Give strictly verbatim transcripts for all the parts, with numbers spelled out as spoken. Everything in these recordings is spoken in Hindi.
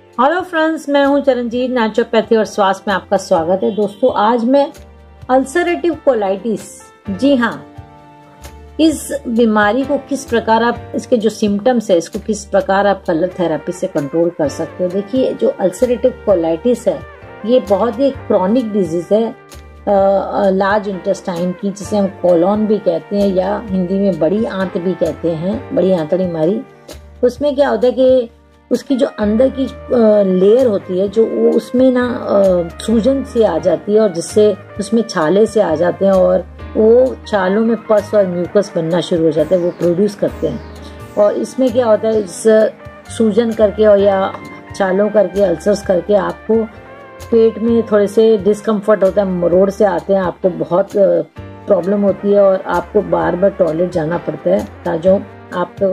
हेलो फ्रेंड्स, मैं हूं चरणजीत, नेचुरोपैथी और स्वास्थ्य में आपका स्वागत है। दोस्तों, आज मैं अल्सरेटिव कोलाइटिस, जी हाँ, इस बीमारी को किस प्रकार आप, इसके जो सिम्टम्स है, इसको किस प्रकार आप कलर थेरेपी से कंट्रोल कर सकते हो। देखिए, जो अल्सरेटिव कोलाइटिस है ये बहुत ही एक क्रॉनिक डिजीज है लार्ज इंटेस्टाइन की, जिसे हम कोलोन भी कहते हैं या हिंदी में बड़ी आंत भी कहते हैं, बड़ी आंतड़ी मारी। उसमें क्या होता है कि उसकी जो अंदर की लेयर होती है, जो वो उसमें ना सूजन से आ जाती है और जिससे उसमें छाले से आ जाते हैं और वो छालों में पस और म्यूकस बनना शुरू हो जाता है, वो प्रोड्यूस करते हैं। और इसमें क्या होता है, इस सूजन करके और या छालों करके, अल्सर्स करके आपको पेट में थोड़े से डिस्कम्फर्ट होता है, रोड से आते हैं, आपको बहुत प्रॉब्लम होती है और आपको बार बार टॉयलेट जाना पड़ता है, ताजो आपको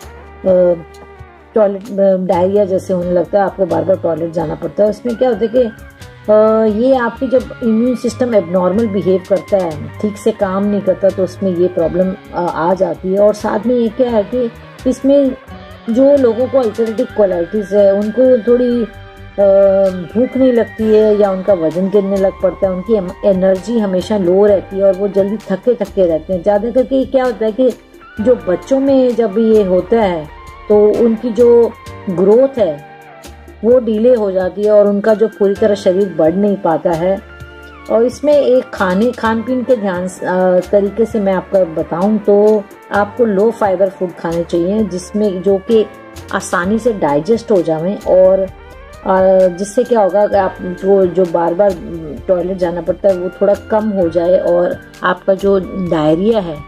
टॉयलेट डायरिया जैसे होने लगता है, आपको बार बार टॉयलेट जाना पड़ता है। उसमें क्या होता है कि ये आपकी जब इम्यून सिस्टम एबनॉर्मल बिहेव करता है, ठीक से काम नहीं करता, तो उसमें ये प्रॉब्लम आ जाती है। और साथ में ये क्या है कि इसमें जो लोगों को अल्सरेटिव कोलाइटिस है, उनको थोड़ी भूख नहीं लगती है या उनका वजन गिरने लग पड़ता है, उनकी एनर्जी हमेशा लो रहती है और वो जल्दी थके थके रहते हैं। ज़्यादा करके क्या होता है कि जो बच्चों में जब ये होता है तो उनकी जो ग्रोथ है वो डिले हो जाती है और उनका जो पूरी तरह शरीर बढ़ नहीं पाता है। और इसमें एक खाने खान पीन के ध्यान तरीके से मैं आपको बताऊं तो आपको लो फाइबर फूड खाने चाहिए, जिसमें जो कि आसानी से डाइजेस्ट हो जाए और जिससे क्या होगा कि आप जो जो बार बार टॉयलेट जाना पड़ता है वो थोड़ा कम हो जाए और आपका जो डायरिया है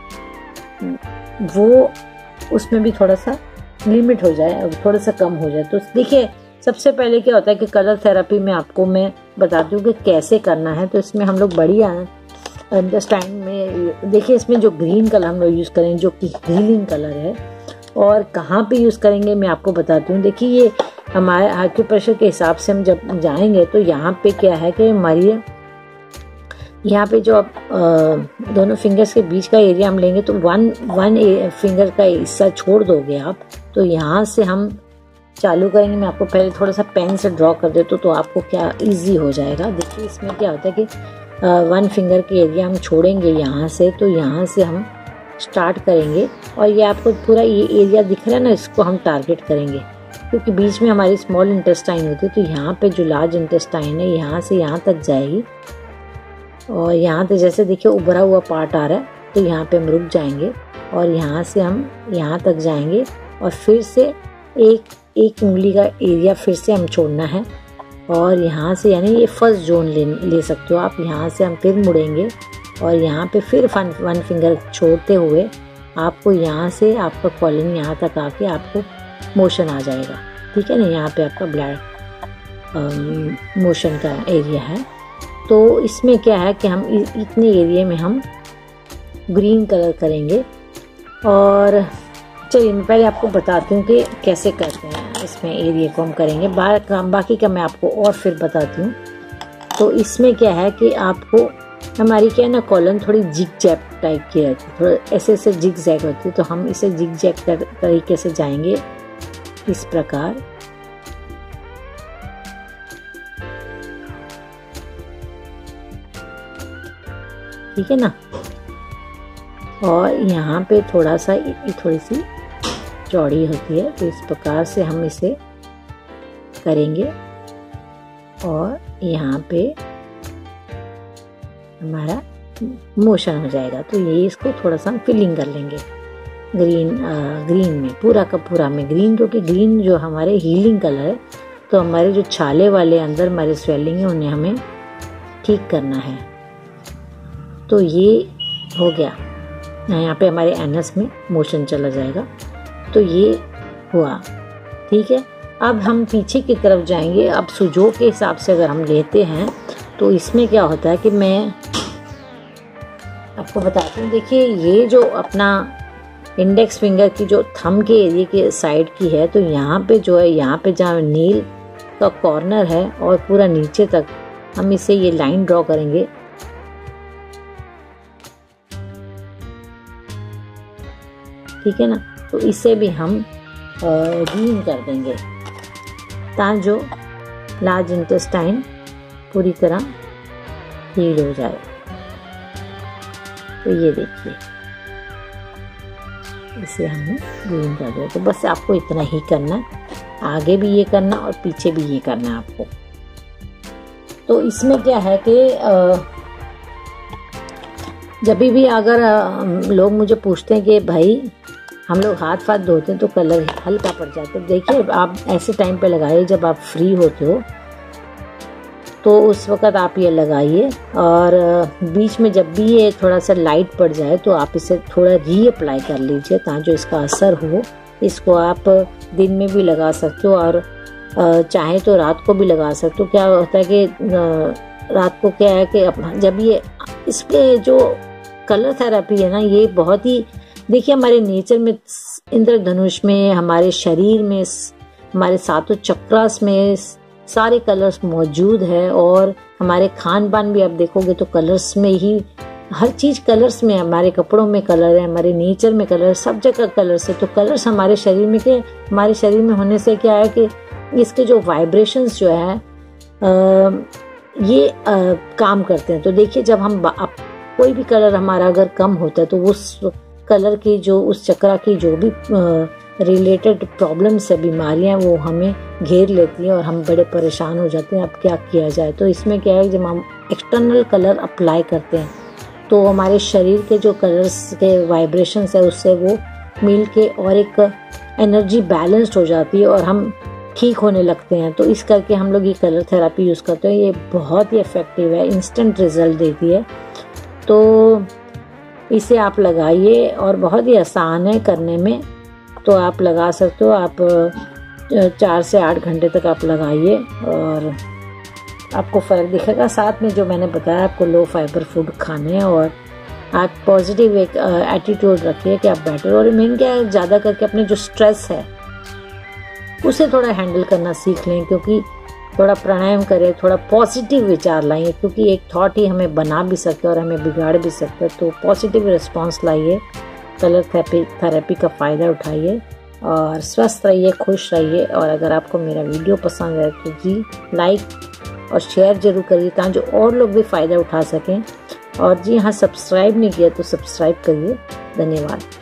वो उसमें भी थोड़ा सा लिमिट हो जाए, थोड़ा सा कम हो जाए। तो देखिए, सबसे पहले क्या होता है कि कलर थेरेपी में आपको मैं बताती हूँ कि कैसे करना है। तो इसमें हम लोग बढ़िया इंटेस्टाइन में, देखिए इसमें जो ग्रीन कलर हम लोग यूज़ करेंगे जो कि हीलिंग कलर है, और कहाँ पे यूज़ करेंगे मैं आपको बताती हूँ। देखिए, ये हमारे एक्यूप्रेशर के हिसाब से हम जब जाएंगे तो यहाँ पे क्या है कि हमारी यहाँ पे जो आप दोनों फिंगर्स के बीच का एरिया हम लेंगे तो वन वन फिंगर का हिस्सा छोड़ दोगे आप, तो यहाँ से हम चालू करेंगे। मैं आपको पहले थोड़ा सा पेन से ड्रॉ कर देता हूँ तो आपको क्या इजी हो जाएगा। देखिए, इसमें क्या होता है कि वन फिंगर के एरिया हम छोड़ेंगे यहाँ से, तो यहाँ से हम स्टार्ट करेंगे और ये आपको पूरा ये एरिया दिख रहा है ना, इसको हम टारगेट करेंगे क्योंकि बीच में हमारी स्मॉल इंटेस्टाइन होती है। तो यहाँ पे जो लार्ज इंटेस्टाइन है यहाँ से यहाँ तक जाएगी और यहाँ पे जैसे देखिए उभरा हुआ पार्ट आ रहा है, तो यहाँ पे हम रुक जाएंगे और यहाँ से हम यहाँ तक जाएंगे और फिर से एक एक उंगली का एरिया फिर से हम छोड़ना है और यहाँ से, यानी ये फर्स्ट जोन ले ले सकते हो आप। यहाँ से हम फिर मुड़ेंगे और यहाँ पे फिर वन वन फिंगर छोड़ते हुए आपको यहाँ से आपका कॉलन यहाँ तक आके आपको मोशन आ जाएगा, ठीक है ना। यहाँ पे आपका ब्लड मोशन का एरिया है। तो इसमें क्या है कि हम इतने एरिया में हम ग्रीन कलर करेंगे। और चलिए मैं पहले आपको बताती हूँ कि कैसे करते हैं, इसमें एरिया को हम करेंगे, बाकी का मैं आपको और फिर बताती हूँ। तो इसमें क्या है कि आपको, हमारी क्या है ना, कॉलन थोड़ी जिग जैग टाइप की रहती है, थोड़ा ऐसे ऐसे जिग जैग होती है, तो हम इसे जिग जैग तरीके से जाएंगे इस प्रकार। ठीक है ना। और यहाँ पे थोड़ा सा थोड़ी सी चौड़ी होती है, तो इस प्रकार से हम इसे करेंगे और यहाँ पे हमारा मोशन हो जाएगा। तो ये इसको थोड़ा सा हम फिलिंग कर लेंगे ग्रीन आ, ग्रीन में, पूरा का पूरा में ग्रीन, क्योंकि ग्रीन जो हमारे हीलिंग कलर है, तो हमारे जो छाले वाले अंदर हमारे स्वेलिंग है उन्हें हमें ठीक करना है। तो ये हो गया, यहाँ पे हमारे एनस में मोशन चला जाएगा, तो ये हुआ, ठीक है। अब हम पीछे की तरफ जाएंगे। अब सुजो के हिसाब से अगर हम लेते हैं तो इसमें क्या होता है कि मैं आपको बताती हूँ। देखिए, ये जो अपना इंडेक्स फिंगर की जो थंब के एरिया के साइड की है, तो यहाँ पे जो है, यहाँ पे जहाँ नील का कॉर्नर है और पूरा नीचे तक हम इसे ये लाइन ड्रॉ करेंगे। ठीक है ना। तो इसे भी हम ग्रीन कर देंगे। ताकि जो लार्ज इंटेस्टाइन पूरी तरह हील हो जाए। तो ये देखिए इसे हमने ग्रीन कर दिया। तो बस आपको इतना ही करना है, आगे भी ये करना और पीछे भी ये करना है आपको। तो इसमें क्या है कि जब भी अगर लोग मुझे पूछते हैं कि भाई हम लोग हाथ फाथ धोते हैं तो कलर हल्का पड़ जाता है, देखिए आप ऐसे टाइम पे लगाइए जब आप फ्री होते हो, तो उस वक़्त आप ये लगाइए। और बीच में जब भी ये थोड़ा सा लाइट पड़ जाए तो आप इसे थोड़ा री अप्लाई कर लीजिए ताकि जो इसका असर हो। इसको आप दिन में भी लगा सकते हो और चाहे तो रात को भी लगा सकते हो। क्या होता है कि रात को क्या है कि जब ये इसके जो कलर थेरेपी है ना, ये बहुत ही, देखिए हमारे नेचर में, इंद्रधनुष में, हमारे शरीर में, हमारे सातों चक्रास में सारे कलर्स मौजूद है। और हमारे खान पान भी आप देखोगे तो कलर्स में ही, हर चीज कलर्स में, हमारे कपड़ों में कलर है, हमारे नेचर में कलर, सब जगह कलर्स है। तो कलर्स हमारे शरीर में के हमारे शरीर में होने से क्या है कि इसके जो वाइब्रेशंस जो है आ, ये आ, काम करते हैं। तो देखिए जब हम कोई भी कलर हमारा अगर कम होता है तो उस कलर की जो, उस चक्रा की जो भी रिलेटेड प्रॉब्लम्स है, बीमारियां, वो हमें घेर लेती है और हम बड़े परेशान हो जाते हैं। अब क्या किया जाए? तो इसमें क्या है, जब हम एक्सटर्नल कलर अप्लाई करते हैं तो हमारे शरीर के जो कलर्स के वाइब्रेशंस है उससे वो मिल के और एक एनर्जी बैलेंस्ड हो जाती है और हम ठीक होने लगते हैं। तो इस करके हम लोग ये कलर थेरेपी यूज़ करते हैं। ये बहुत ही इफ़ेक्टिव है, इंस्टेंट रिजल्ट देती है। तो इसे आप लगाइए और बहुत ही आसान है करने में। तो आप लगा सकते हो, आप चार से आठ घंटे तक आप लगाइए और आपको फ़र्क दिखेगा। साथ में जो मैंने बताया, आपको लो फाइबर फूड खाने और आप पॉजिटिव एक एटीट्यूड रखिए कि आप बेटर। और मेन क्या है, ज़्यादा करके अपने जो स्ट्रेस है उसे थोड़ा हैंडल करना सीख लें, क्योंकि थोड़ा प्राणायाम करें, थोड़ा पॉजिटिव विचार लाइए, क्योंकि एक थॉट ही हमें बना भी सकते हैं और हमें बिगाड़ भी सकते हैं। तो पॉजिटिव रिस्पॉन्स लाइए, कलर थेरेपी थेरेपी का फ़ायदा उठाइए और स्वस्थ रहिए, खुश रहिए। और अगर आपको मेरा वीडियो पसंद है तो जी लाइक और शेयर जरूर करिए ताकि जो और लोग भी फ़ायदा उठा सकें। और जी हाँ, सब्सक्राइब नहीं किया तो सब्सक्राइब करिए। धन्यवाद।